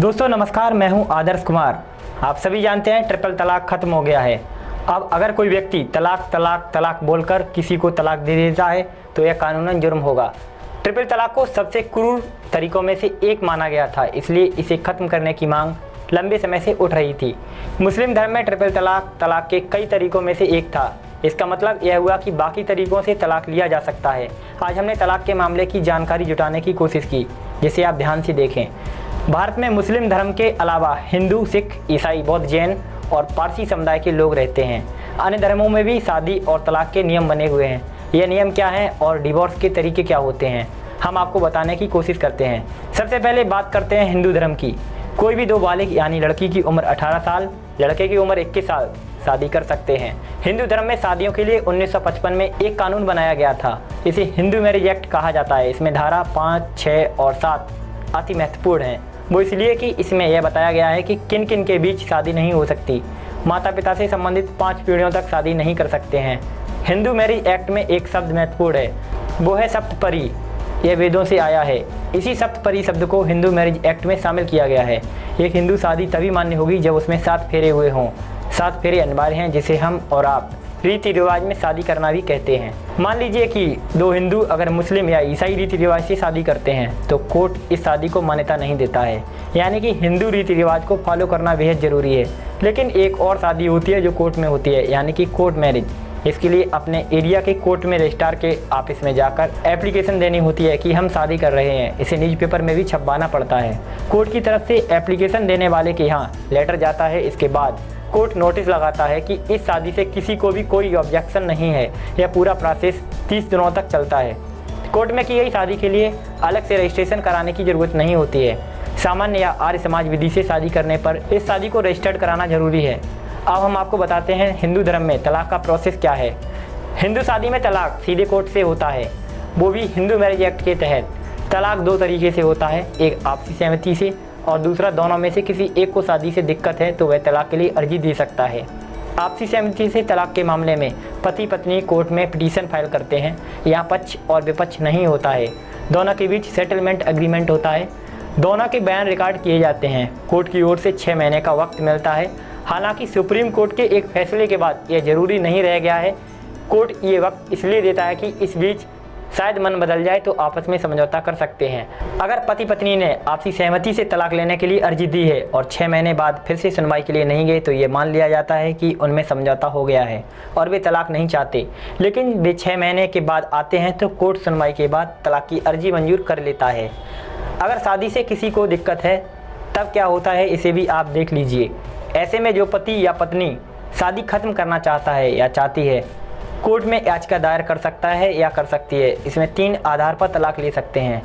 दोस्तों नमस्कार, मैं हूं आदर्श कुमार। आप सभी जानते हैं ट्रिपल तलाक खत्म हो गया है। अब अगर कोई व्यक्ति तलाक तलाक तलाक बोलकर किसी को तलाक दे देता है तो यह कानूनन जुर्म होगा। ट्रिपल तलाक को सबसे क्रूर तरीकों में से एक माना गया था, इसलिए इसे खत्म करने की मांग लंबे समय से उठ रही थी। मुस्लिम धर्म में ट्रिपल तलाक तलाक के कई तरीकों में से एक था। इसका मतलब यह हुआ कि बाकी तरीकों से तलाक लिया जा सकता है। आज हमने तलाक के मामले की जानकारी जुटाने की कोशिश की, जिसे आप ध्यान से देखें। भारत में मुस्लिम धर्म के अलावा हिंदू, सिख, ईसाई, बौद्ध, जैन और पारसी समुदाय के लोग रहते हैं। अन्य धर्मों में भी शादी और तलाक के नियम बने हुए हैं। ये नियम क्या हैं और डिवोर्स के तरीके क्या होते हैं, हम आपको बताने की कोशिश करते हैं। सबसे पहले बात करते हैं हिंदू धर्म की। कोई भी दो बालिग यानी लड़की की उम्र 18 साल, लड़के की उम्र 21 साल शादी कर सकते हैं। हिंदू धर्म में शादियों के लिए 1955 में एक कानून बनाया गया था। इसे हिंदू मैरिज एक्ट कहा जाता है। इसमें धारा 5, 6 और 7 अति महत्वपूर्ण हैं। वो इसलिए कि इसमें यह बताया गया है कि किन किन के बीच शादी नहीं हो सकती। माता पिता से संबंधित 5 पीढ़ियों तक शादी नहीं कर सकते हैं। हिंदू मैरिज एक्ट में एक शब्द महत्वपूर्ण है, वो है सप्तपदी। यह वेदों से आया है। इसी सप्तपदी शब्द को हिंदू मैरिज एक्ट में शामिल किया गया है। एक हिंदू शादी तभी मान्य होगी जब उसमें 7 फेरे हुए हों। 7 फेरे अनिवार्य हैं, जिसे हम और आप रीति रिवाज में शादी करना भी कहते हैं। मान लीजिए कि दो हिंदू अगर मुस्लिम या ईसाई रीति रिवाज से शादी करते हैं तो कोर्ट इस शादी को मान्यता नहीं देता है, यानी कि हिंदू रीति रिवाज को फॉलो करना बेहद ज़रूरी है। लेकिन एक और शादी होती है जो कोर्ट में होती है, यानी कि कोर्ट मैरिज। इसके लिए अपने एरिया के कोर्ट में रजिस्ट्रार के ऑफिस में जाकर एप्लीकेशन देनी होती है कि हम शादी कर रहे हैं। इसे न्यूज़पेपर में भी छपवाना पड़ता है। कोर्ट की तरफ से एप्लीकेशन देने वाले के यहाँ लेटर जाता है। इसके बाद कोर्ट नोटिस लगाता है कि इस शादी से किसी को भी कोई ऑब्जेक्शन नहीं है। यह पूरा प्रोसेस 30 दिनों तक चलता है। कोर्ट में की गई शादी के लिए अलग से रजिस्ट्रेशन कराने की ज़रूरत नहीं होती है। सामान्य या आर्य समाज विधि से शादी करने पर इस शादी को रजिस्टर्ड कराना जरूरी है। अब हम आपको बताते हैं हिंदू धर्म में तलाक का प्रोसेस क्या है। हिंदू शादी में तलाक सीधे कोर्ट से होता है, वो भी हिंदू मैरिज एक्ट के तहत। तलाक 2 तरीके से होता है, एक आपसी सहमति से और दूसरा दोनों में से किसी एक को शादी से दिक्कत है तो वह तलाक के लिए अर्जी दे सकता है। आपसी सहमति से तलाक के मामले में पति पत्नी कोर्ट में पिटीशन फाइल करते हैं। यहाँ पक्ष और विपक्ष नहीं होता है, दोनों के बीच सेटलमेंट एग्रीमेंट होता है। दोनों के बयान रिकॉर्ड किए जाते हैं। कोर्ट की ओर से 6 महीने का वक्त मिलता है। हालांकि सुप्रीम कोर्ट के एक फैसले के बाद यह जरूरी नहीं रह गया है। कोर्ट ये वक्त इसलिए देता है कि इस बीच शायद मन बदल जाए तो आपस में समझौता कर सकते हैं। अगर पति पत्नी ने आपसी सहमति से तलाक लेने के लिए अर्जी दी है और 6 महीने बाद फिर से सुनवाई के लिए नहीं गए तो ये मान लिया जाता है कि उनमें समझौता हो गया है और वे तलाक नहीं चाहते। लेकिन वे 6 महीने के बाद आते हैं तो कोर्ट सुनवाई के बाद तलाक की अर्जी मंजूर कर लेता है। अगर शादी से किसी को दिक्कत है तब क्या होता है, इसे भी आप देख लीजिए। ऐसे में जो पति या पत्नी शादी खत्म करना चाहता है या चाहती है, कोर्ट में याचिका दायर कर सकता है या कर सकती है। इसमें 3 आधार पर तलाक ले सकते हैं।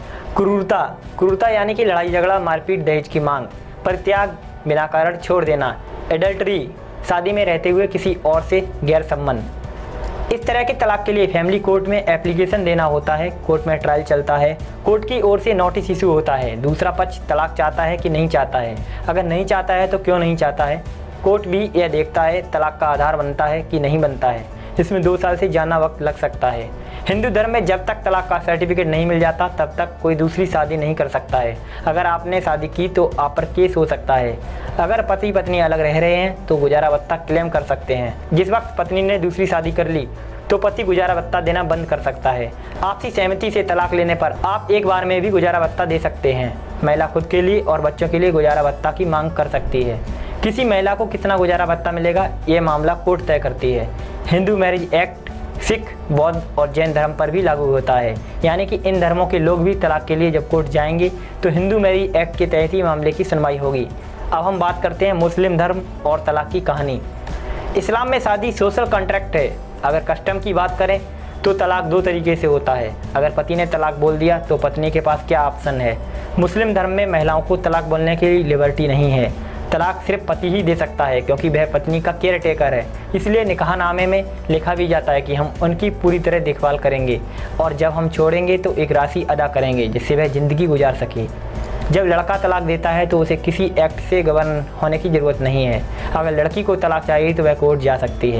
क्रूरता यानी कि लड़ाई झगड़ा, मारपीट, दहेज की मांग, परित्याग, बिना कारण छोड़ देना। एडल्ट्री, शादी में रहते हुए किसी और से गैर संबंध। इस तरह के तलाक के लिए फैमिली कोर्ट में एप्लीकेशन देना होता है। कोर्ट में ट्रायल चलता है। कोर्ट की ओर से नोटिस इशू होता है। दूसरा पक्ष तलाक चाहता है कि नहीं चाहता है। अगर नहीं चाहता है तो क्यों नहीं चाहता है, कोर्ट भी यह देखता है। तलाक का आधार बनता है कि नहीं बनता है, इसमें 2 साल से ज़्यादा वक्त लग सकता है। हिंदू धर्म में जब तक तलाक का सर्टिफिकेट नहीं मिल जाता तब तक कोई दूसरी शादी नहीं कर सकता है। अगर आपने शादी की तो आप पर केस हो सकता है। अगर पति पत्नी अलग रह रहे हैं तो गुजारा भत्ता क्लेम कर सकते हैं। जिस वक्त पत्नी ने दूसरी शादी कर ली तो पति गुजारा भत्ता देना बंद कर सकता है। आपसी सहमति से तलाक लेने पर आप एक बार में भी गुजारा भत्ता दे सकते हैं। महिला खुद के लिए और बच्चों के लिए गुजारा भत्ता की मांग कर सकती है। किसी महिला को कितना गुजारा भत्ता मिलेगा, ये मामला कोर्ट तय करती है। हिंदू मैरिज एक्ट सिख, बौद्ध और जैन धर्म पर भी लागू होता है, यानी कि इन धर्मों के लोग भी तलाक के लिए जब कोर्ट जाएंगे तो हिंदू मैरिज एक्ट के तहत ही मामले की सुनवाई होगी। अब हम बात करते हैं मुस्लिम धर्म और तलाक की कहानी। इस्लाम में शादी सोशल कॉन्ट्रैक्ट है। अगर कस्टम की बात करें तो तलाक 2 तरीके से होता है। अगर पति ने तलाक बोल दिया तो पत्नी के पास क्या ऑप्शन है। मुस्लिम धर्म में महिलाओं को तलाक बोलने की लिबर्टी नहीं है। तलाक सिर्फ पति ही दे सकता है, क्योंकि वह पत्नी का केयर टेकर है। इसलिए निकाहनामे में लिखा भी जाता है कि हम उनकी पूरी तरह देखभाल करेंगे और जब हम छोड़ेंगे तो एक राशि अदा करेंगे जिससे वह ज़िंदगी गुजार सके। जब लड़का तलाक देता है तो उसे किसी एक्ट से गवर्न होने की ज़रूरत नहीं है। अगर लड़की को तलाक चाहिए तो वह कोर्ट जा सकती है।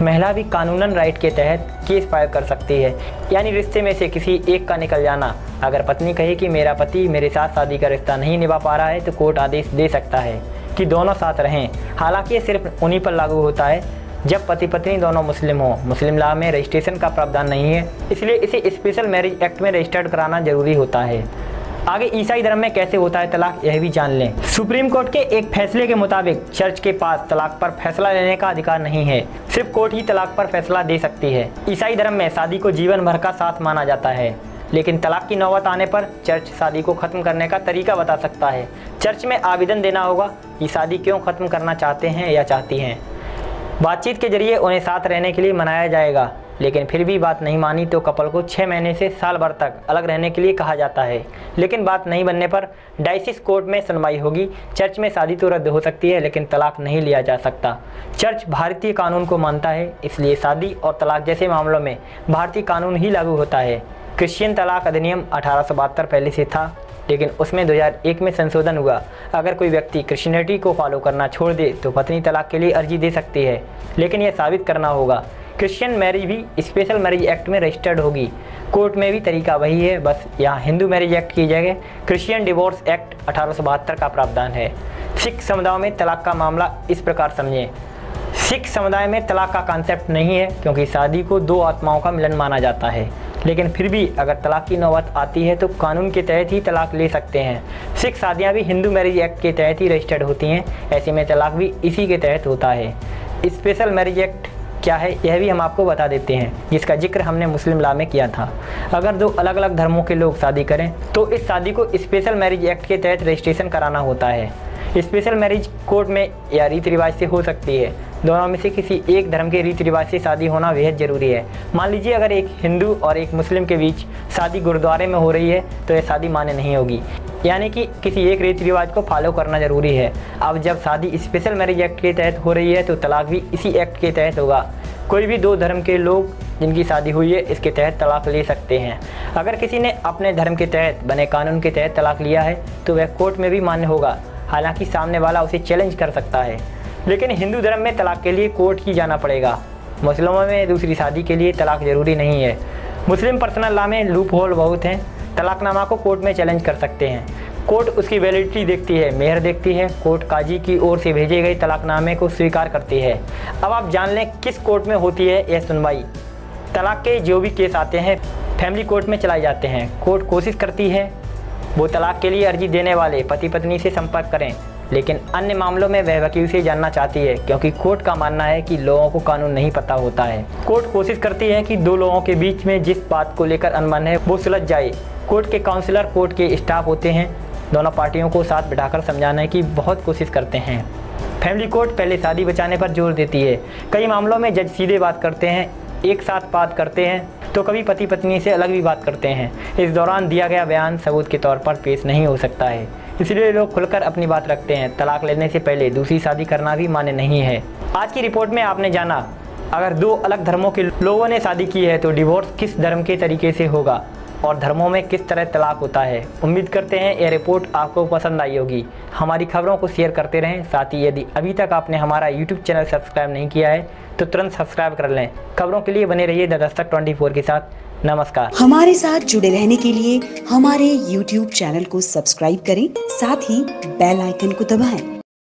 महिला भी कानूनन राइट के तहत केस फाइल कर सकती है, यानी रिश्ते में से किसी एक का निकल जाना। अगर पत्नी कहे कि मेरा पति मेरे साथ शादी का रिश्ता नहीं निभा पा रहा है तो कोर्ट आदेश दे सकता है कि दोनों साथ रहें। हालांकि ये सिर्फ उन्हीं पर लागू होता है जब पति पत्नी दोनों मुस्लिम हो। मुस्लिम लॉ में रजिस्ट्रेशन का प्रावधान नहीं है, इसलिए इसे स्पेशल मैरिज एक्ट में रजिस्टर्ड कराना जरूरी होता है। आगे ईसाई धर्म में कैसे होता है तलाक, यह भी जान लें। सुप्रीम कोर्ट के एक फैसले के मुताबिक चर्च के पास तलाक पर फैसला लेने का अधिकार नहीं है, सिर्फ कोर्ट ही तलाक पर फैसला दे सकती है। ईसाई धर्म में शादी को जीवन भर का साथ माना जाता है, लेकिन तलाक की नौबत आने पर चर्च शादी को खत्म करने का तरीका बता सकता है। चर्च में आवेदन देना होगा कि शादी क्यों खत्म करना चाहते हैं या चाहती हैं। बातचीत के जरिए उन्हें साथ रहने के लिए मनाया जाएगा, लेकिन फिर भी बात नहीं मानी तो कपल को 6 महीने से साल भर तक अलग रहने के लिए कहा जाता है। लेकिन बात नहीं बनने पर डायसिस कोर्ट में सुनवाई होगी। चर्च में शादी तो रद्द हो सकती है, लेकिन तलाक नहीं लिया जा सकता। चर्च भारतीय कानून को मानता है, इसलिए शादी और तलाक जैसे मामलों में भारतीय कानून ही लागू होता है। क्रिश्चियन तलाक अधिनियम 1872 पहले से था, लेकिन उसमें 2001 में संशोधन हुआ। अगर कोई व्यक्ति क्रिश्चियनिटी को फॉलो करना छोड़ दे तो पत्नी तलाक के लिए अर्जी दे सकती है, लेकिन यह साबित करना होगा। क्रिश्चियन मैरिज भी स्पेशल मैरिज एक्ट में रजिस्टर्ड होगी। कोर्ट में भी तरीका वही है, बस यहाँ हिंदू मैरिज एक्ट की जगह क्रिश्चियन डिवोर्स एक्ट 1872 का प्रावधान है। सिख समुदाय में तलाक का मामला इस प्रकार समझें। सिख समुदाय में तलाक का कॉन्सेप्ट नहीं है, क्योंकि शादी को 2 आत्माओं का मिलन माना जाता है। लेकिन फिर भी अगर तलाक की नौबत आती है तो कानून के तहत ही तलाक ले सकते हैं। सिख शादियाँ भी हिंदू मैरिज एक्ट के तहत ही रजिस्टर्ड होती हैं, ऐसे में तलाक भी इसी के तहत होता है। स्पेशल मैरिज एक्ट क्या है यह भी हम आपको बता देते हैं, जिसका जिक्र हमने मुस्लिम लॉ में किया था। अगर 2 अलग अलग धर्मों के लोग शादी करें तो इस शादी को स्पेशल मैरिज एक्ट के तहत रजिस्ट्रेशन कराना होता है। स्पेशल मैरिज कोर्ट में या रीति रिवाज से हो सकती है। दोनों में से किसी एक धर्म के रीति रिवाज से शादी होना बेहद ज़रूरी है। मान लीजिए अगर एक हिंदू और एक मुस्लिम के बीच शादी गुरुद्वारे में हो रही है तो यह शादी मान्य नहीं होगी, यानी कि किसी एक रीति रिवाज को फॉलो करना जरूरी है। अब जब शादी स्पेशल मैरिज एक्ट के तहत हो रही है तो तलाक भी इसी एक्ट के तहत होगा। कोई भी 2 धर्म के लोग जिनकी शादी हुई है इसके तहत तलाक ले सकते हैं। अगर किसी ने अपने धर्म के तहत बने कानून के तहत तलाक लिया है तो वह कोर्ट में भी मान्य होगा, हालांकि सामने वाला उसे चैलेंज कर सकता है। लेकिन हिंदू धर्म में तलाक के लिए कोर्ट ही जाना पड़ेगा। मुस्लिमों में दूसरी शादी के लिए तलाक जरूरी नहीं है। मुस्लिम पर्सनल लॉ में लूप होल बहुत हैं। तलाकनामा को कोर्ट में चैलेंज कर सकते हैं। कोर्ट उसकी वैलिडिटी देखती है, मेहर देखती है। कोर्ट काजी की ओर से भेजे गए तलाकनामे को स्वीकार करती है। अब आप जान लें किस कोर्ट में होती है यह सुनवाई। तलाक के जो भी केस आते हैं फैमिली कोर्ट में चलाए जाते हैं। कोर्ट कोशिश करती है वो तलाक के लिए अर्जी देने वाले पति पत्नी से संपर्क करें, लेकिन अन्य मामलों में वह वकील से जानना चाहती है, क्योंकि कोर्ट का मानना है कि लोगों को कानून नहीं पता होता है। कोर्ट कोशिश करती है कि 2 लोगों के बीच में जिस बात को लेकर अनबन है वो सुलझ जाए। कोर्ट के काउंसलर कोर्ट के स्टाफ होते हैं। दोनों पार्टियों को साथ बिठाकर समझाने की बहुत कोशिश करते हैं। फैमिली कोर्ट पहले शादी बचाने पर जोर देती है। कई मामलों में जज सीधे बात करते हैं, एक साथ बात करते हैं, तो कभी पति पत्नी से अलग भी बात करते हैं। इस दौरान दिया गया बयान सबूत के तौर पर पेश नहीं हो सकता है, इसलिए लोग खुलकर अपनी बात रखते हैं। तलाक लेने से पहले दूसरी शादी करना भी मान्य नहीं है। आज की रिपोर्ट में आपने जाना, अगर 2 अलग धर्मों के लोगों ने शादी की है तो डिवोर्स किस धर्म के तरीके से होगा और धर्मों में किस तरह तलाक होता है। उम्मीद करते हैं यह रिपोर्ट आपको पसंद आई होगी। हमारी खबरों को शेयर करते रहें। साथ ही यदि अभी तक आपने हमारा YouTube चैनल सब्सक्राइब नहीं किया है तो तुरंत सब्सक्राइब कर लें। खबरों के लिए बने रहिए द दस्तक 24 के साथ। नमस्कार। हमारे साथ जुड़े रहने के लिए हमारे YouTube चैनल को सब्सक्राइब करें, साथ ही बेल आइकन को दबाएं।